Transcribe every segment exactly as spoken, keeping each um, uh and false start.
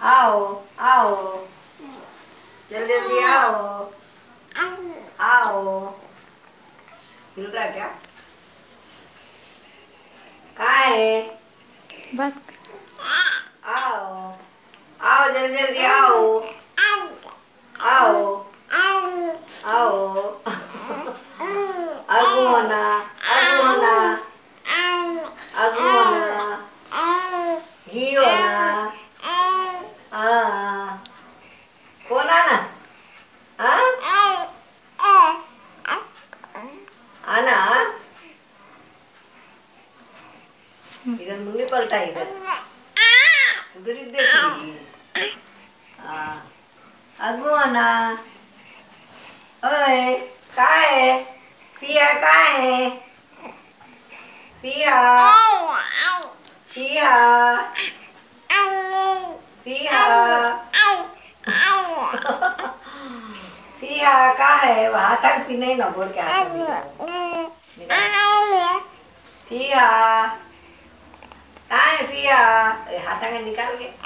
आओ आओ, जल्दी जल्दी आओ आओ। हिल रहा क्या? कहाँ है? बात आओ आओ, जल्दी जल्दी आओ आओ आओ। आगू होना, आगू होना, आगू होना, घी होना। हाँ, कौन आना? हाँ, आना। इधर मुन्नी पलटा, इधर उधर ही देख रही। हाँ, आगू आना। ओए, कहाँ है? पिया कहाँ है? पिया पिया पिया पिया कहाँ है? वहाँ तक भी नहीं ना बोल के हाथ में निकाल। पिया कहाँ है? पिया हाथ में निकाल के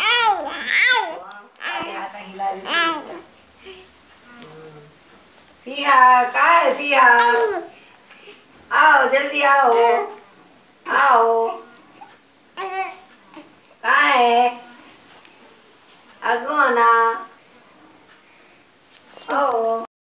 हाथ हिला रही। पिया कहाँ है? पिया आओ, जल्दी आओ आओ। कहाँ है? आगू आना। ओ